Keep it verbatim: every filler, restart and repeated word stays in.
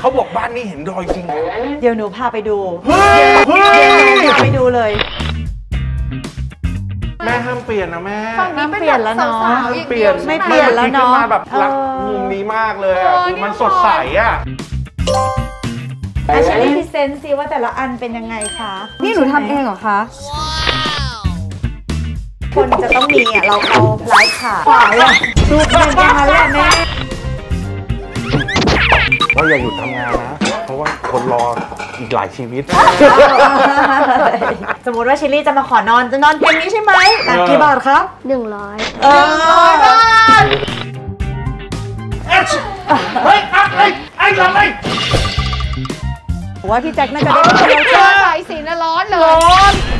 เขาบอกบ้านนี้เห็นรอยจริงเหรอเดี๋ยวหนูพาไปดูเฮ้ยเฮ้ยพาไปดูเลยแม่ห้ามเปลี่ยนนะแม่ห้ามเปลี่ยนแล้วเนาะห้ามเปลี่ยนไม่เปลี่ยนแล้วเนาะมาแบบรักมุมนี้มากเลยอ่ะคือมันสดใสอ่ะอาชีพพรีเซนต์ซิว่าแต่ละอันเป็นยังไงคะนี่หนูทำเองเหรอคะคนจะต้องมีอ่ะเราเอาไลฟ์ขายขายอ่ะดูเป็นยังไงแหละแม่เราอย่าหยุดทำงานนะเพราะว่าคนรออีกหลายชีวิตสมมติว่าชิลลี่จะมาขอนอนจะนอนเตียงนี้ใช่ไหมกี่บาทครับหนึ่งร้อยเออเฮ้ยไอ้ไอ้ทำไมว่าพี่แจ็คน่าจะได้เจอสายสีน่ะร้อนเลยร้อน